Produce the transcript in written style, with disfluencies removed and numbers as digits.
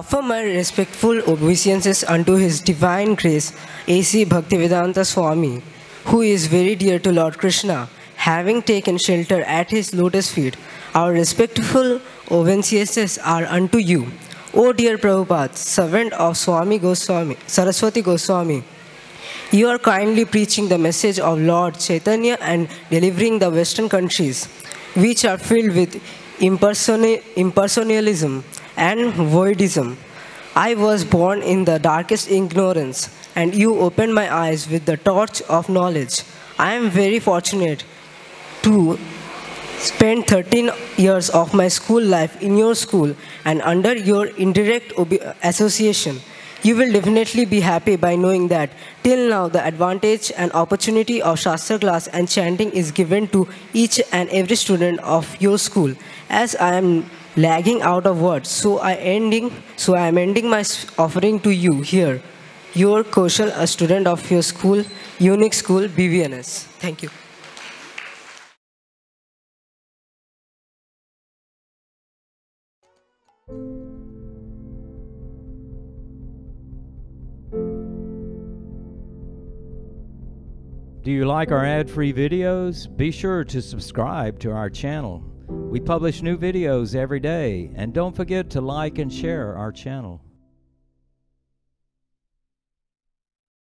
offer my respectful obeisances unto His Divine Grace, A.C. Bhaktivedanta Swami, who is very dear to Lord Krishna, having taken shelter at His lotus feet. Our respectful obeisances are unto you, O dear Prabhupada, servant of Swami Goswami, Saraswati Goswami. You are kindly preaching the message of Lord Chaitanya and delivering the Western countries, which are filled with impersonalism and voidism. I was born in the darkest ignorance, and you opened my eyes with the torch of knowledge. I am very fortunate to spend 13 years of my school life in your school and under your indirect association. You will definitely be happy by knowing that till now the advantage and opportunity of Shastra class and chanting is given to each and every student of your school. As I am lagging out of words, so I am ending my offering to you here. Your Koushal, a student of your school, unique school, BVNS. Thank you. Do you like our ad-free videos? Be sure to subscribe to our channel. We publish new videos every day, and don't forget to like and share our channel.